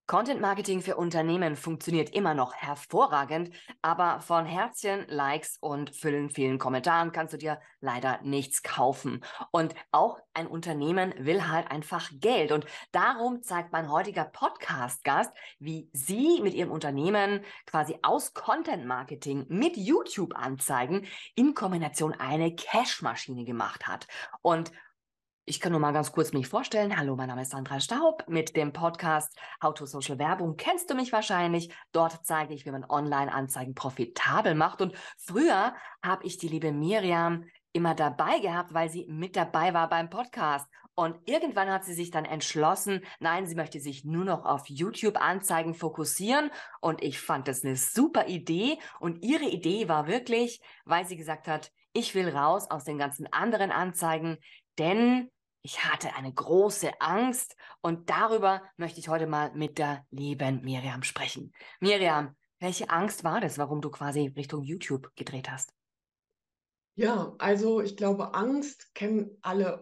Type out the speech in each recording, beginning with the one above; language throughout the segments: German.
Content Marketing für Unternehmen funktioniert immer noch hervorragend, aber von Herzchen, Likes und vielen Kommentaren kannst du dir leider nichts kaufen. Und auch ein Unternehmen will halt einfach Geld. Und darum zeigt mein heutiger Podcast-Gast, wie sie mit ihrem Unternehmen quasi aus Content Marketing mit YouTube-Anzeigen in Kombination eine Cash-Maschine gemacht hat. Und ich kann nur mal ganz kurz mich vorstellen. Hallo, mein Name ist Sandra Staub. Mit dem Podcast How to Social Werbung kennst du mich wahrscheinlich. Dort zeige ich, wie man Online-Anzeigen profitabel macht. Und früher habe ich die liebe Miriam immer dabei gehabt, weil sie mit dabei war beim Podcast. Und irgendwann hat sie sich dann entschlossen, nein, sie möchte sich nur noch auf YouTube-Anzeigen fokussieren. Und ich fand das eine super Idee. Und ihre Idee war wirklich, weil sie gesagt hat, ich will raus aus den ganzen anderen Anzeigen, denn ich hatte eine große Angst und darüber möchte ich heute mal mit der lieben Miriam sprechen. Miriam, welche Angst war das, warum du quasi Richtung YouTube gedreht hast? Ja, also ich glaube, Angst kennen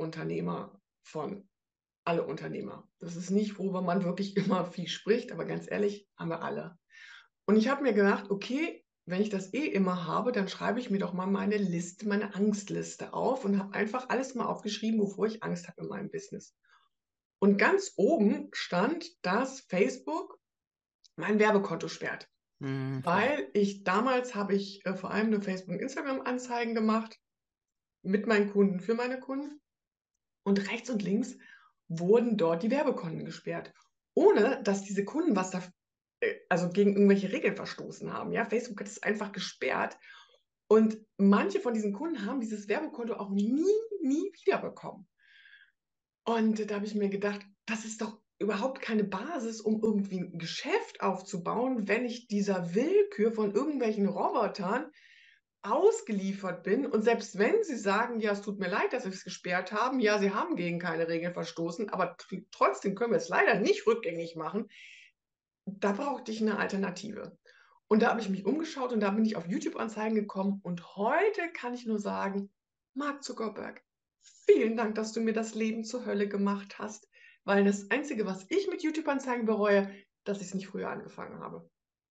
alle Unternehmer. Das ist nicht, worüber man wirklich immer viel spricht, aber ganz ehrlich, haben wir alle. Und ich habe mir gedacht, okay, wenn ich das immer habe, dann schreibe ich mir doch mal meine Liste, meine Angstliste auf und habe einfach alles mal aufgeschrieben, wovor ich Angst habe in meinem Business. Und ganz oben stand, dass Facebook mein Werbekonto sperrt. Ja. Weil damals habe ich vor allem nur Facebook- und Instagram-Anzeigen gemacht mit meinen Kunden, für meine Kunden. Und rechts und links wurden dort die Werbekonten gesperrt, ohne dass diese Kunden also gegen irgendwelche Regeln verstoßen haben. Ja, Facebook hat es einfach gesperrt. Und manche von diesen Kunden haben dieses Werbekonto auch nie wiederbekommen. Und da habe ich mir gedacht, das ist doch überhaupt keine Basis, um irgendwie ein Geschäft aufzubauen, wenn ich dieser Willkür von irgendwelchen Robotern ausgeliefert bin. Und selbst wenn sie sagen, ja, es tut mir leid, dass sie es gesperrt haben, ja, sie haben gegen keine Regeln verstoßen, aber trotzdem können wir es leider nicht rückgängig machen, da brauchte ich eine Alternative. Und da habe ich mich umgeschaut und da bin ich auf YouTube-Anzeigen gekommen. Und heute kann ich nur sagen, Mark Zuckerberg, vielen Dank, dass du mir das Leben zur Hölle gemacht hast, weil das Einzige, was ich mit YouTube-Anzeigen bereue, dass ich es nicht früher angefangen habe.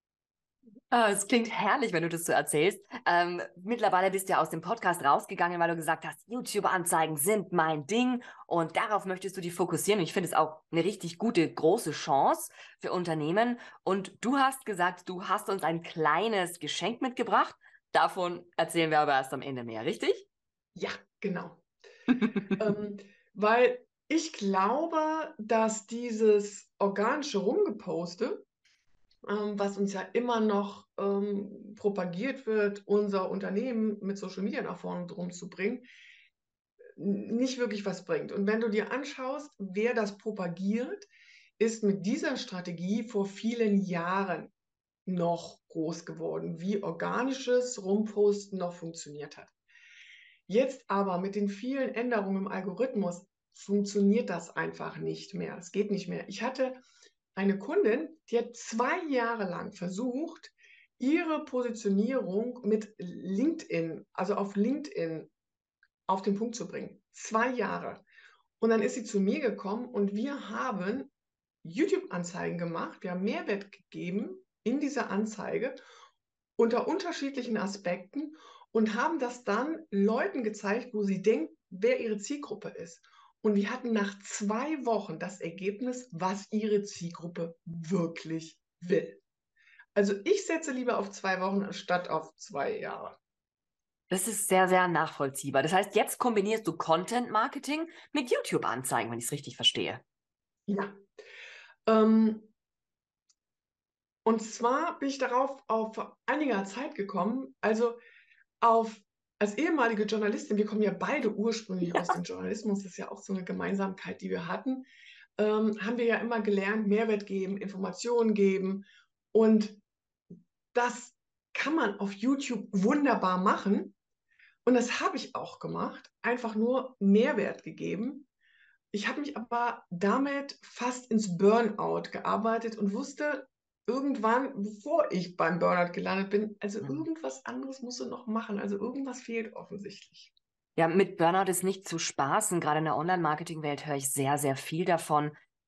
Es klingt herrlich, wenn du das so erzählst. Mittlerweile bist du ja aus dem Podcast rausgegangen, weil du gesagt hast, YouTube-Anzeigen sind mein Ding und darauf möchtest du dich fokussieren. Und ich finde es auch eine richtig gute, große Chance für Unternehmen. Und du hast gesagt, du hast uns ein kleines Geschenk mitgebracht. Davon erzählen wir aber erst am Ende mehr, richtig? Ja, genau. Ähm, Weil ich glaube, dass dieses organische Rumgeposte, was uns ja immer noch propagiert wird, unser Unternehmen mit Social Media nach vorne drum zu bringen, nicht wirklich was bringt. Und wenn du dir anschaust, wer das propagiert, ist mit dieser Strategie vor vielen Jahren noch groß geworden, wie organisches Rumposten noch funktioniert hat. Jetzt aber mit den vielen Änderungen im Algorithmus funktioniert das einfach nicht mehr. Es geht nicht mehr. Ich hatte eine Kundin, die hat 2 Jahre lang versucht, ihre Positionierung mit LinkedIn, also auf LinkedIn, auf den Punkt zu bringen. 2 Jahre. Und dann ist sie zu mir gekommen und wir haben YouTube-Anzeigen gemacht. Wir haben Mehrwert gegeben in dieser Anzeige unter unterschiedlichen Aspekten und haben das dann Leuten gezeigt, wo sie denkt, wer ihre Zielgruppe ist. Und wir hatten nach 2 Wochen das Ergebnis, was ihre Zielgruppe wirklich will. Also ich setze lieber auf 2 Wochen anstatt auf 2 Jahre. Das ist sehr nachvollziehbar. Das heißt, jetzt kombinierst du Content Marketing mit YouTube-Anzeigen, wenn ich es richtig verstehe. Ja. Ähm, und zwar bin ich darauf auf einiger Zeit gekommen, also auf als ehemalige Journalistin, wir kommen ja beide ursprünglich aus dem Journalismus, das ist ja auch so eine Gemeinsamkeit, die wir hatten, haben wir ja immer gelernt, Mehrwert geben, Informationen geben. Und das kann man auf YouTube wunderbar machen. Und das habe ich auch gemacht, einfach nur Mehrwert gegeben. Ich habe mich aber damit fast ins Burnout gearbeitet und wusste irgendwann, bevor ich beim Burnout gelandet bin, also Mhm. irgendwas anderes musst du noch machen. Also irgendwas fehlt offensichtlich. Ja, mit Burnout ist nicht zu spaßen. Gerade in der Online-Marketing-Welt höre ich sehr viel davon.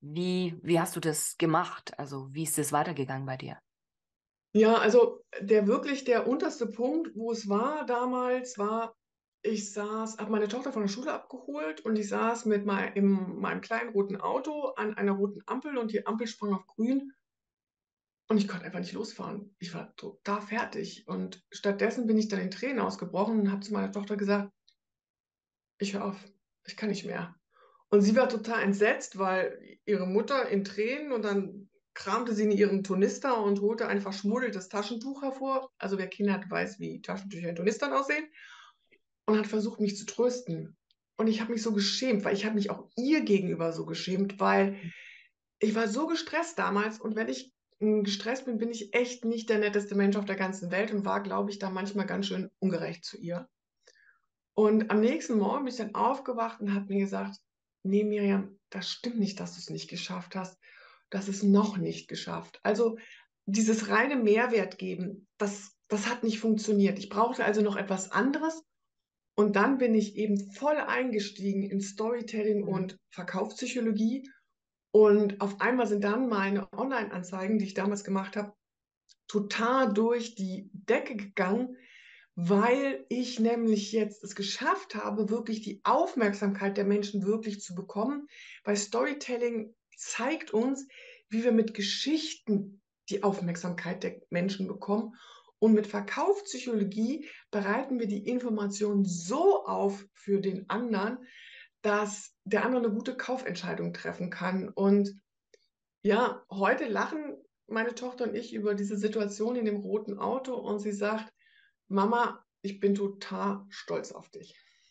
Wie hast du das gemacht? Also wie ist es weitergegangen bei dir? Ja, also der unterste Punkt, wo es war damals, war, habe meine Tochter von der Schule abgeholt und ich saß in meinem kleinen roten Auto an einer roten Ampel und die Ampel sprang auf grün und ich konnte einfach nicht losfahren. Ich war total fertig und stattdessen bin ich dann in Tränen ausgebrochen und habe zu meiner Tochter gesagt, ich höre auf, ich kann nicht mehr. Und sie war total entsetzt, weil ihre Mutter in Tränen und dann kramte sie in ihrem Tornister und holte ein verschmuddeltes Taschentuch hervor. Also wer Kinder hat, weiß, wie Taschentücher in Tornistern aussehen. Und hat versucht, mich zu trösten. Und ich habe mich so geschämt, weil ich habe mich auch ihr gegenüber so geschämt, weil ich war so gestresst damals. Und wenn ich gestresst bin, bin ich echt nicht der netteste Mensch auf der ganzen Welt und war, glaube ich, da manchmal ganz schön ungerecht zu ihr. Und am nächsten Morgen bin ich dann aufgewacht und habe mir gesagt, nee, Miriam, das stimmt nicht, dass du es nicht geschafft hast. Das ist noch nicht geschafft. Also dieses reine Mehrwert geben, das hat nicht funktioniert. Ich brauchte also noch etwas anderes. Und dann bin ich eben voll eingestiegen in Storytelling Mhm. und Verkaufspsychologie. Und auf einmal sind dann meine Online-Anzeigen, die ich damals gemacht habe, total durch die Decke gegangen, weil ich nämlich jetzt es geschafft habe, wirklich die Aufmerksamkeit der Menschen wirklich zu bekommen. Weil Storytelling zeigt uns, wie wir mit Geschichten die Aufmerksamkeit der Menschen bekommen. Und mit Verkaufspsychologie bereiten wir die Information so auf für den anderen, dass der andere eine gute Kaufentscheidung treffen kann. Und ja, heute lachen meine Tochter und ich über diese Situation in dem roten Auto und sie sagt, Mama, ich bin total stolz auf dich.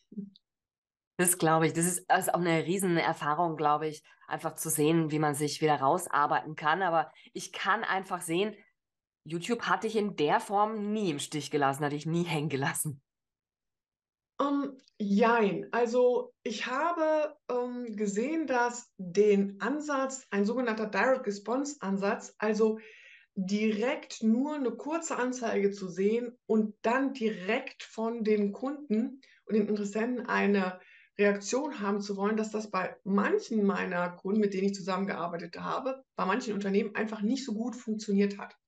Das glaube ich. Das ist auch eine Riesenerfahrung, glaube ich, einfach zu sehen, wie man sich wieder rausarbeiten kann. Aber ich kann einfach sehen, YouTube hat dich in der Form nie im Stich gelassen, hat dich nie hängen gelassen. Jein. Also ich habe gesehen, dass den Ansatz, ein sogenannter Direct Response Ansatz, also direkt nur eine kurze Anzeige zu sehen und dann direkt von den Kunden und den Interessenten eine Reaktion haben zu wollen, dass das bei manchen meiner Kunden, mit denen ich zusammengearbeitet habe, bei manchen Unternehmen einfach nicht so gut funktioniert hat.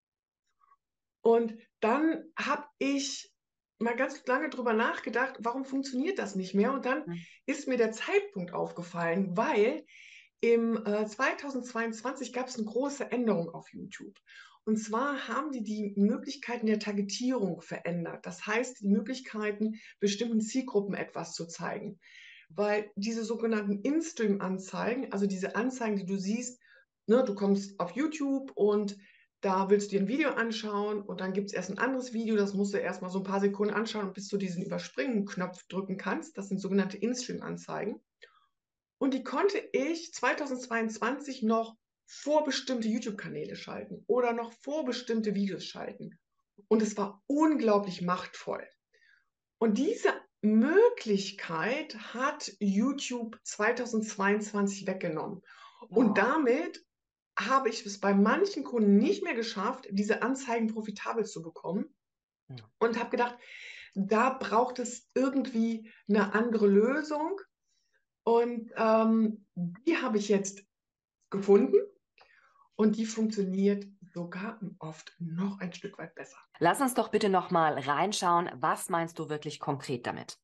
Und dann habe ich mal ganz lange drüber nachgedacht, warum funktioniert das nicht mehr? Und dann Mhm. ist mir der Zeitpunkt aufgefallen, weil im 2022 gab es eine große Änderung auf YouTube. Und zwar haben die Möglichkeiten der Targetierung verändert. Das heißt, die Möglichkeiten, bestimmten Zielgruppen etwas zu zeigen. Weil diese sogenannten In-Stream-Anzeigen, also diese Anzeigen, die du siehst, ne, du kommst auf YouTube und da willst du dir ein Video anschauen und dann gibt es erst ein anderes Video, das musst du erst mal so ein paar Sekunden anschauen, bis du diesen Überspringen-Knopf drücken kannst. Das sind sogenannte In-Stream-Anzeigen. Und die konnte ich 2022 noch vor bestimmte YouTube-Kanäle schalten oder noch vor bestimmte Videos schalten. Und es war unglaublich machtvoll. Und diese Möglichkeit hat YouTube 2022 weggenommen. Und Oh. damit habe ich es bei manchen Kunden nicht mehr geschafft, diese Anzeigen profitabel zu bekommen Ja. und habe gedacht, da braucht es irgendwie eine andere Lösung. Und die habe ich jetzt gefunden und die funktioniert sogar oft noch ein Stück weit besser. Lass uns doch bitte noch mal reinschauen. Was meinst du wirklich konkret damit?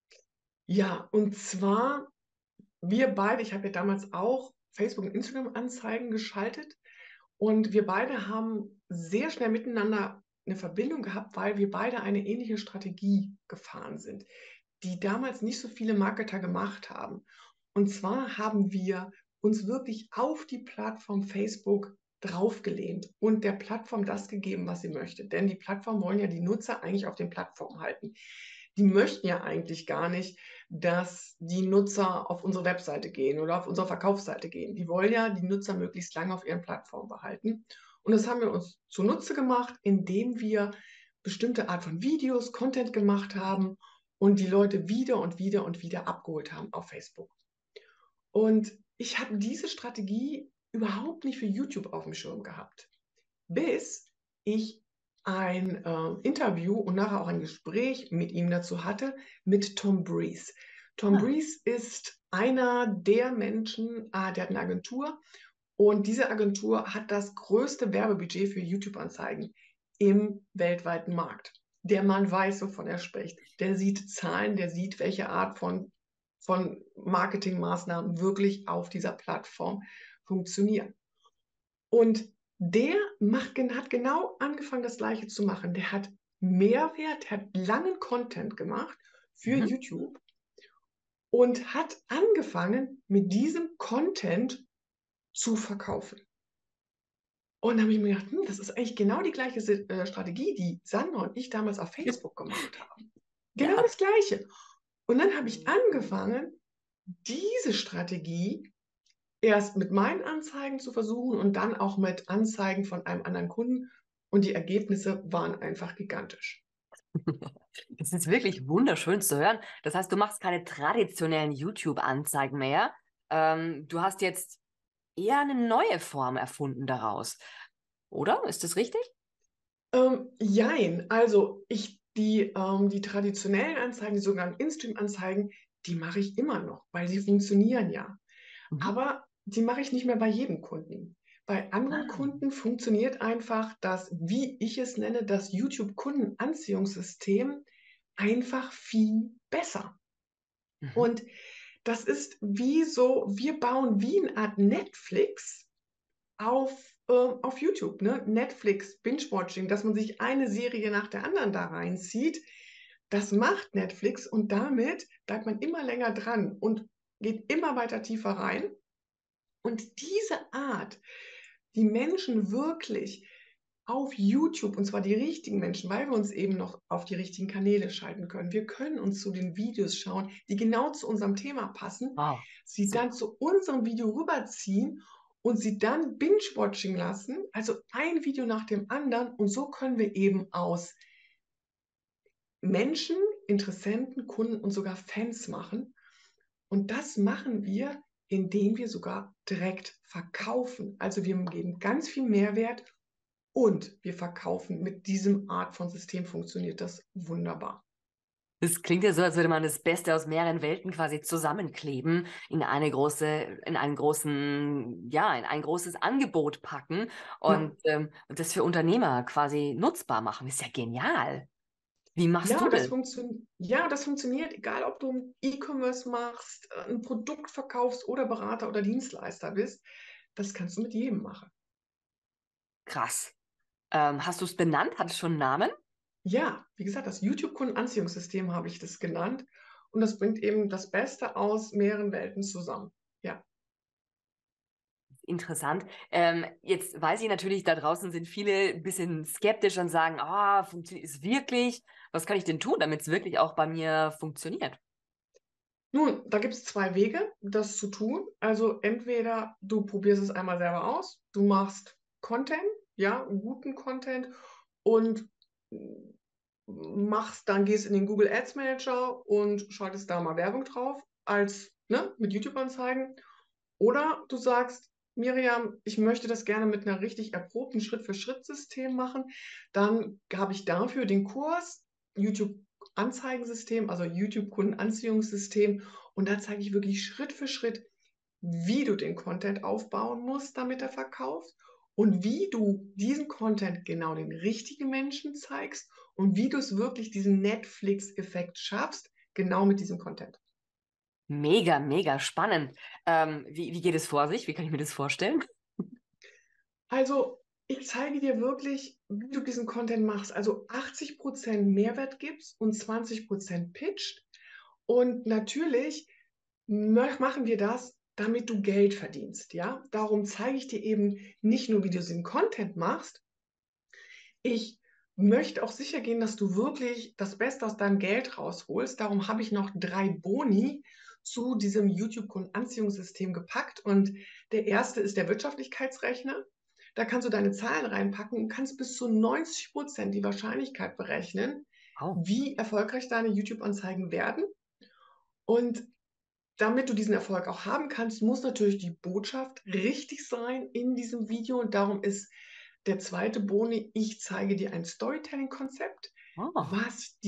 Ja, und zwar wir beide, ich habe ja damals auch Facebook und Instagram-Anzeigen geschaltet und wir beide haben sehr schnell miteinander eine Verbindung gehabt, weil wir beide eine ähnliche Strategie gefahren sind, die damals nicht so viele Marketer gemacht haben. Und zwar haben wir uns wirklich auf die Plattform Facebook draufgelehnt und der Plattform das gegeben, was sie möchte. Denn die Plattform wollen ja die Nutzer eigentlich auf den Plattformen halten. Die möchten ja eigentlich gar nicht, dass die Nutzer auf unsere Webseite gehen oder auf unsere Verkaufsseite gehen. Die wollen ja die Nutzer möglichst lange auf ihren Plattformen behalten. Und das haben wir uns zunutze gemacht, indem wir bestimmte Art von Videos, Content gemacht haben und die Leute wieder und wieder und wieder abgeholt haben auf Facebook. Und ich habe diese Strategie überhaupt nicht für YouTube auf dem Schirm gehabt, bis ich ein Interview und nachher auch ein Gespräch mit ihm dazu hatte, mit Tom Breeze. Tom Breeze ist einer der Menschen, der hat eine Agentur und diese Agentur hat das größte Werbebudget für YouTube-Anzeigen im weltweiten Markt. Der Mann weiß, wovon er spricht. Der sieht Zahlen, der sieht, welche Art von Marketingmaßnahmen wirklich auf dieser Plattform funktionieren. Und der hat genau angefangen, das Gleiche zu machen. Der hat Mehrwert, hat langen Content gemacht für YouTube und hat angefangen, mit diesem Content zu verkaufen. Und da habe ich mir gedacht, das ist eigentlich genau die gleiche Strategie, die Sandra und ich damals auf Facebook gemacht haben. Genau Ja. das Gleiche. Und dann habe ich angefangen, diese Strategie erst mit meinen Anzeigen zu versuchen und dann auch mit Anzeigen von einem anderen Kunden. Und die Ergebnisse waren einfach gigantisch. Das ist wirklich wunderschön zu hören. Das heißt, du machst keine traditionellen YouTube-Anzeigen mehr. Du hast jetzt eher eine neue Form erfunden daraus. Oder? Ist das richtig? Jein, also die traditionellen Anzeigen, die sogenannten In-Stream-Anzeigen, die mache ich immer noch, weil sie funktionieren ja. Mhm. Aber die mache ich nicht mehr bei jedem Kunden. Bei anderen Ah. Kunden funktioniert einfach das, wie ich es nenne, das YouTube-Kundenanziehungssystem einfach viel besser. Mhm. Und das ist wie so, wir bauen wie eine Art Netflix auf YouTube, ne? Netflix, Binge-Watching, dass man sich eine Serie nach der anderen da reinzieht. Das macht Netflix und damit bleibt man immer länger dran und geht immer weiter tiefer rein. Und diese Art, die Menschen wirklich auf YouTube, und zwar die richtigen Menschen, weil wir uns eben noch auf die richtigen Kanäle schalten können. Wir können uns zu den Videos schauen, die genau zu unserem Thema passen, Wow. sie dann Super. zu unserem Video rüberziehen und sie dann binge-watching lassen, also ein Video nach dem anderen. Und so können wir eben aus Menschen, Interessenten, Kunden und sogar Fans machen. Und das machen wir, indem wir sogar direkt verkaufen. Also wir geben ganz viel Mehrwert und wir verkaufen. Mit diesem Art von System funktioniert das wunderbar. Das klingt ja so, als würde man das Beste aus mehreren Welten quasi zusammenkleben, in einen großen, ja, in ein großes Angebot packen Ja, und das für Unternehmer quasi nutzbar machen. Ist ja genial. Wie machst du das? das funktioniert, egal ob du E-Commerce machst, ein Produkt verkaufst oder Berater oder Dienstleister bist. Das kannst du mit jedem machen. Krass. Hast du es benannt? Hat es schon einen Namen? Ja, wie gesagt, das YouTube-Kundenanziehungssystem habe ich das genannt. Und das bringt eben das Beste aus mehreren Welten zusammen. Ja. Interessant. Jetzt weiß ich natürlich, da draußen sind viele ein bisschen skeptisch und sagen, funktioniert es wirklich? Was kann ich denn tun, damit es wirklich auch bei mir funktioniert? Nun, da gibt es zwei Wege, das zu tun. Also entweder du probierst es einmal selber aus, du machst Content, ja, guten Content und gehst in den Google Ads Manager und schaltest da mal Werbung drauf, als, ne, mit YouTube-Anzeigen. Oder du sagst, Miriam, ich möchte das gerne mit einer richtig erprobten Schritt-für-Schritt-System machen. Dann habe ich dafür den Kurs YouTube-Anzeigensystem, also YouTube-Kundenanziehungssystem. Und da zeige ich wirklich Schritt für Schritt, wie du den Content aufbauen musst, damit er verkauft und wie du diesen Content genau den richtigen Menschen zeigst und wie du es wirklich diesen Netflix-Effekt schaffst, genau mit diesem Content. Mega, mega spannend. Wie geht es vor sich? Wie kann ich mir das vorstellen? Also, ich zeige dir wirklich, wie du diesen Content machst. Also 80% Mehrwert gibst und 20% pitcht. Und natürlich machen wir das, damit du Geld verdienst. Ja? Darum zeige ich dir eben nicht nur, wie du den Content machst. Ich möchte auch sicher gehen, dass du wirklich das Beste aus deinem Geld rausholst. Darum habe ich noch 3 Boni zu diesem YouTube-Kundenanziehungssystem gepackt. Und der erste ist der Wirtschaftlichkeitsrechner. Da kannst du deine Zahlen reinpacken und kannst bis zu 90% die Wahrscheinlichkeit berechnen, Oh. wie erfolgreich deine YouTube-Anzeigen werden. Und damit du diesen Erfolg auch haben kannst, muss natürlich die Botschaft richtig sein in diesem Video. Und darum ist der zweite Boni, ich zeige dir ein Storytelling-Konzept, Oh. was die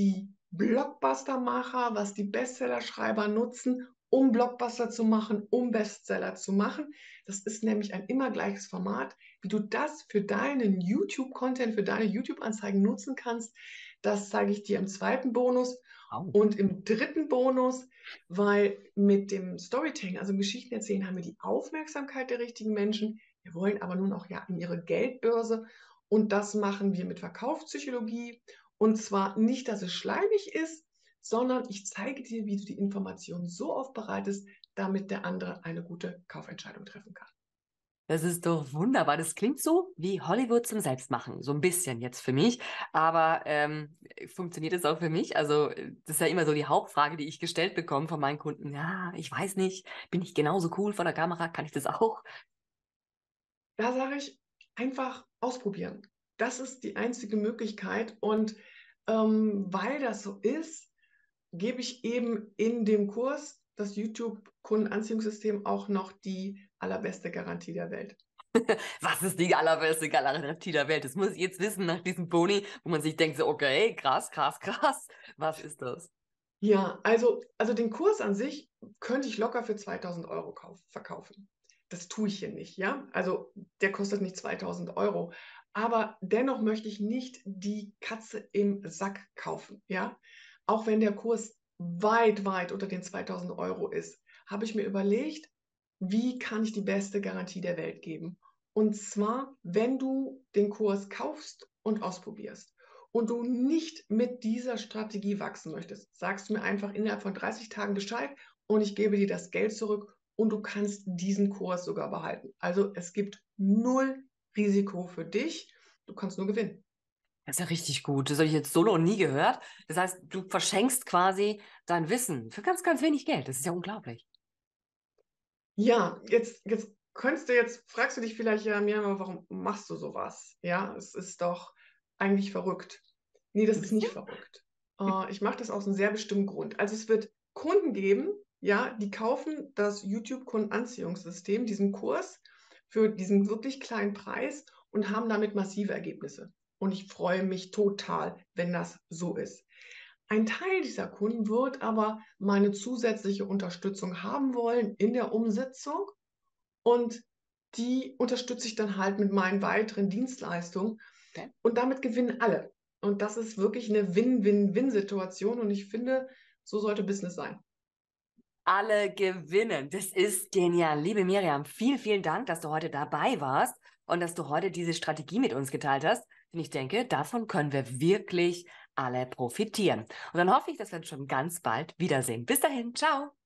Blockbuster-Macher, was die Bestsellerschreiber nutzen, um Blockbuster zu machen, um Bestseller zu machen. Das ist nämlich ein immer gleiches Format. Wie du das für deinen YouTube-Content, für deine YouTube-Anzeigen nutzen kannst, das zeige ich dir im zweiten Bonus. Oh. Und im dritten Bonus, weil mit dem Storytelling, also Geschichten erzählen, haben wir die Aufmerksamkeit der richtigen Menschen. Wir wollen aber nun auch ja in ihre Geldbörse. Und das machen wir mit Verkaufspsychologie. Und zwar nicht, dass es schleimig ist, sondern ich zeige dir, wie du die Information so aufbereitest, damit der andere eine gute Kaufentscheidung treffen kann. Das ist doch wunderbar. Das klingt so wie Hollywood zum Selbstmachen. So ein bisschen jetzt für mich. Aber funktioniert es auch für mich? Also, das ist ja immer so die Hauptfrage, die ich gestellt bekomme von meinen Kunden. Ja, ich weiß nicht. Bin ich genauso cool vor der Kamera? Kann ich das auch? Da sage ich, einfach ausprobieren. Das ist die einzige Möglichkeit. Und weil das so ist, gebe ich eben in dem Kurs, das YouTube-Kundenanziehungssystem, auch noch die allerbeste Garantie der Welt. Was ist die allerbeste Galerie der Welt? Das muss ich jetzt wissen nach diesem Boni, wo man sich denkt, so, okay, krass, krass, krass. Was ist das? Ja, also den Kurs an sich könnte ich locker für 2000 Euro verkaufen. Das tue ich hier nicht, ja. Also der kostet nicht 2000 Euro. Aber dennoch möchte ich nicht die Katze im Sack kaufen, ja. Auch wenn der Kurs weit, weit unter den 2000 Euro ist, habe ich mir überlegt, wie kann ich die beste Garantie der Welt geben? Und zwar, wenn du den Kurs kaufst und ausprobierst und du nicht mit dieser Strategie wachsen möchtest, sagst du mir einfach innerhalb von 30 Tagen Bescheid und ich gebe dir das Geld zurück und du kannst diesen Kurs sogar behalten. Also es gibt null Risiko für dich. Du kannst nur gewinnen. Das ist ja richtig gut. Das habe ich jetzt so noch nie gehört. Das heißt, du verschenkst quasi dein Wissen für ganz, ganz wenig Geld. Das ist ja unglaublich. Ja, jetzt fragst du dich vielleicht, ja, Miriam, warum machst du sowas? Ja, es ist doch eigentlich verrückt. Nee, das Ein ist bisschen? nicht verrückt. Ich mache das aus einem sehr bestimmten Grund. Also es wird Kunden geben, ja, die kaufen das YouTube-Kundenanziehungssystem, diesen Kurs, für diesen wirklich kleinen Preis und haben damit massive Ergebnisse. Und ich freue mich total, wenn das so ist. Ein Teil dieser Kunden wird aber meine zusätzliche Unterstützung haben wollen in der Umsetzung und die unterstütze ich dann halt mit meinen weiteren Dienstleistungen Okay. und damit gewinnen alle. Und das ist wirklich eine Win-Win-Win-Situation und ich finde, so sollte Business sein. Alle gewinnen. Das ist genial. Liebe Miriam, vielen, vielen Dank, dass du heute dabei warst und dass du heute diese Strategie mit uns geteilt hast. Und ich denke, davon können wir wirklich alle profitieren. Und dann hoffe ich, dass wir uns schon ganz bald wiedersehen. Bis dahin, ciao.